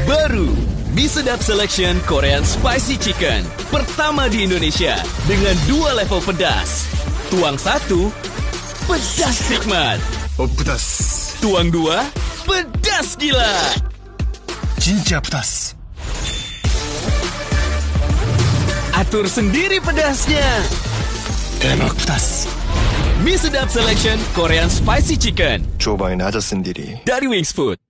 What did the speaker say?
Baru, mie sedap selection Korean Spicy Chicken. Pertama di Indonesia dengan 2 level pedas. Tuang 1, pedas nikmat. Oh, pedas. Tuang 2, pedas gila. 진짜 pedas. Atur sendiri pedasnya. enak pedas. Mie sedap selection Korean Spicy Chicken cobain aja sendiri. dari Wings Food.